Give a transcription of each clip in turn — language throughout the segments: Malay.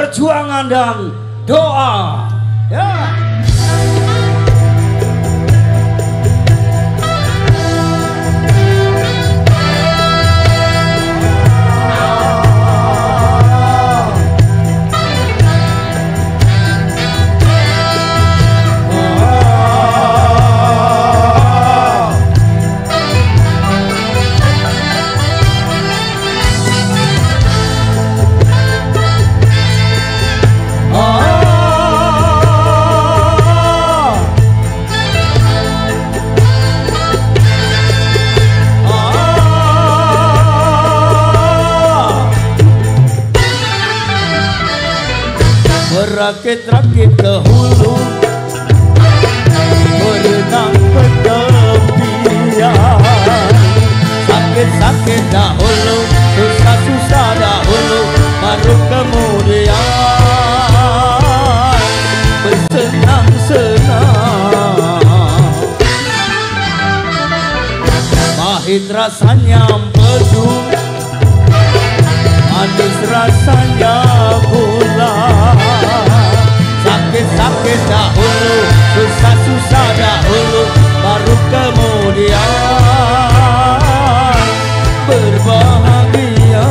perjuangan dan doa. Ya. Rakit-rakit ke hulu, berenang ke tepian. Sakit-sakit dahulu, susah-susah dahulu, baru kemudian bersenang-senang. Pahit rasanya empedu, manis rasanya gula. Sakit-sakit dahulu, susah-susah dahulu, baru kemudian berbahagia.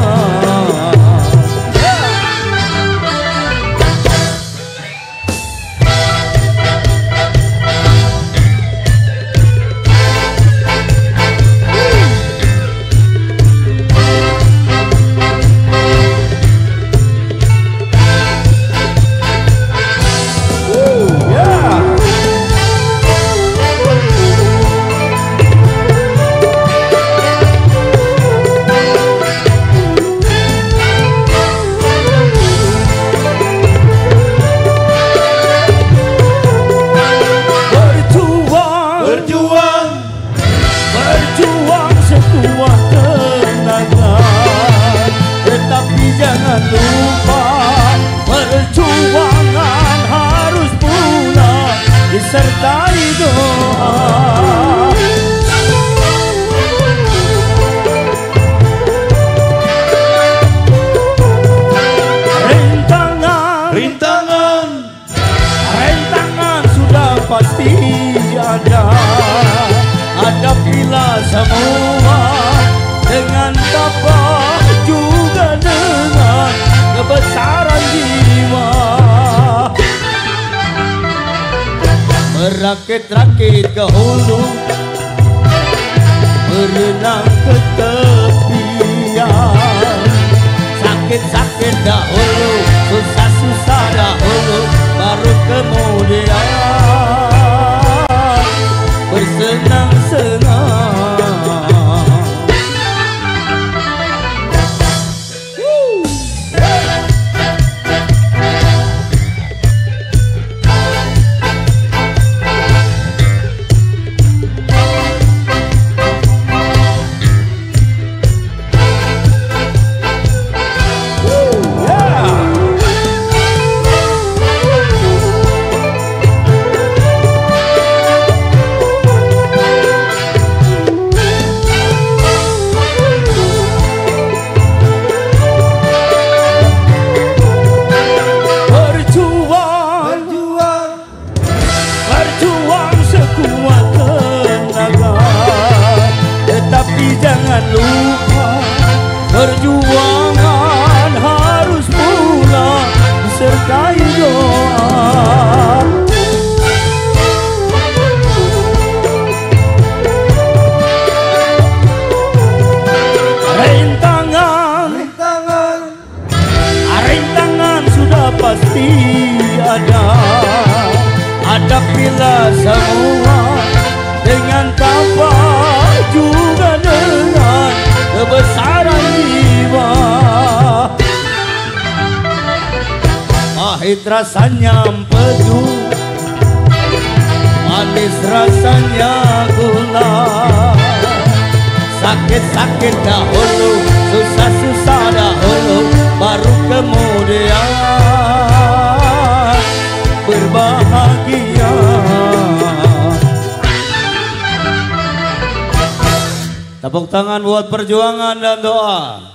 Jangan lupa, perjuangan harus pula disertai doa. Rintangan sudah pasti ada. Hadapilah semua dengan tabah juga dengan kebesaran jiwa. Merakit-rakit ke hulu, berenang ke tepian. Sakit-sakit dahulu, susah-susah dahulu, baru kemudian bersenang-senang. Jangan lupa, perjuangan harus pula disertai doa. Rintangan sudah pasti ada. Hadapilah semua dengan tabah juga dengan kebesaran jiwa. Pahit rasanya empedu, manis rasanya gula. Sakit-sakit dahulu, susah-susah dahulu, baru kemudian berbahagia. Tepuk tangan buat perjuangan dan doa.